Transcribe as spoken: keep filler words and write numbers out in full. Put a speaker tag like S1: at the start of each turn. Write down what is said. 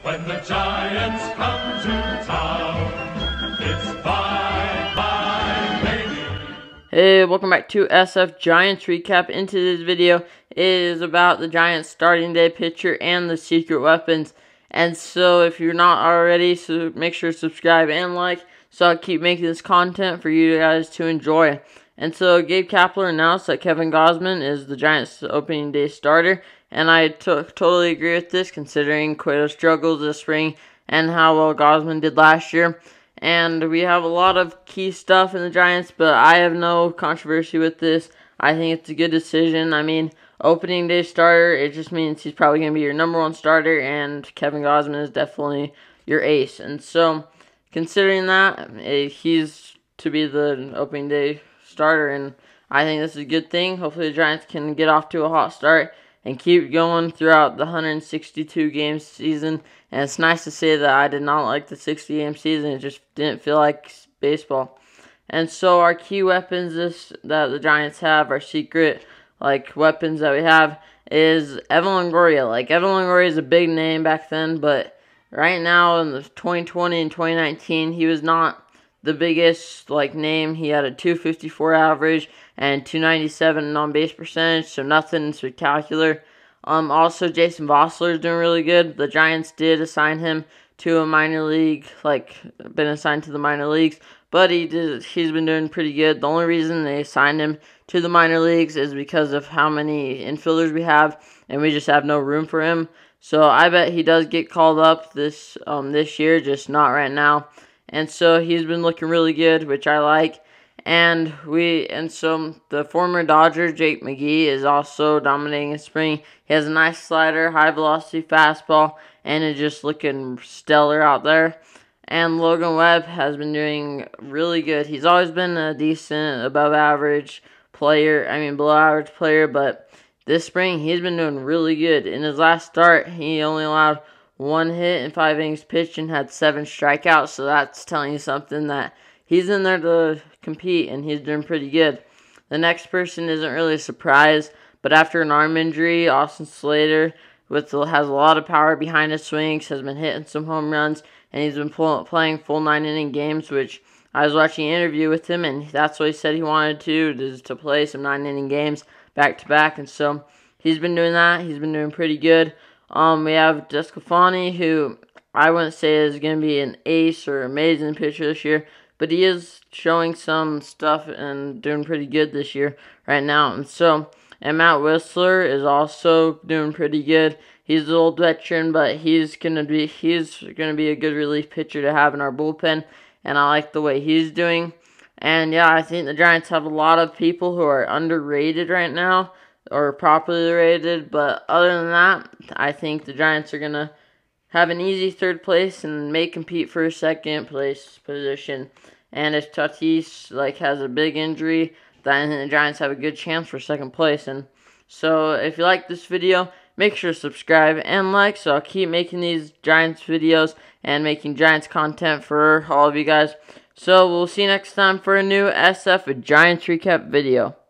S1: When the Giants come to town, it's bye bye baby.
S2: Hey, welcome back to S F Giants Recap. Into this video is about the Giants starting day pitcher and the secret weapons. And so if you're not already, so make sure to subscribe and like, so I'll keep making this content for you guys to enjoy. And so Gabe Kapler announced that Kevin Gausman is the Giants opening day starter. And I totally agree with this, considering Cueto's struggles this spring and how well Gausman did last year. And we have a lot of key stuff in the Giants, but I have no controversy with this. I think it's a good decision. I mean, opening day starter, it just means he's probably going to be your number one starter, and Kevin Gausman is definitely your ace. And so, considering that, he's to be the opening day starter, and I think this is a good thing. Hopefully the Giants can get off to a hot start and keep going throughout the one hundred sixty-two game season. And it's nice to say that I did not like the sixty game season. It just didn't feel like baseball. And so our key weapons this, that the Giants have, our secret like weapons that we have, is Evan Longoria. Like, Evan Longoria is a big name back then, but right now in the twenty twenty and twenty nineteen, he was not the biggest like name. He had a two fifty-four average and two ninety-seven on base percentage, so nothing spectacular. Um, also, Jason Vossler is doing really good. The Giants did assign him to a minor league, like been assigned to the minor leagues, but he did. He's been doing pretty good. The only reason they assigned him to the minor leagues is because of how many infielders we have, and we just have no room for him. So I bet he does get called up this um this year, just not right now. And so he's been looking really good, which I like. And we and so the former Dodger, Jake McGee, is also dominating in spring. He has a nice slider, high velocity fastball, and is just looking stellar out there. And Logan Webb has been doing really good. He's always been a decent, above average player. I mean, below average player, but this spring he's been doing really good. In his last start, he only allowed one hit in five innings pitched and had seven strikeouts. So that's telling you something, that he's in there to compete, and he's doing pretty good. The next person isn't really a surprise, but after an arm injury, Austin Slater with has a lot of power behind his swings, has been hitting some home runs, and he's been pull, playing full nine-inning games, which I was watching an interview with him, and that's what he said he wanted to, is to play some nine-inning games back-to-back, and so he's been doing that. He's been doing pretty good. Um, we have Descafani, who I wouldn't say is going to be an ace or amazing pitcher this year, but he is showing some stuff and doing pretty good this year right now. And so, and Matt Whistler is also doing pretty good. He's an old veteran, but he's gonna be he's gonna be a good relief pitcher to have in our bullpen, and I like the way he's doing. And yeah, I think the Giants have a lot of people who are underrated right now, or properly rated, but other than that, I think the Giants are gonna have an easy third place and may compete for a second place position. And if Tatis like has a big injury, then the Giants have a good chance for second place. And so if you like this video, make sure to subscribe and like, so I'll keep making these Giants videos and making Giants content for all of you guys. So we'll see you next time for a new S F Giants recap video.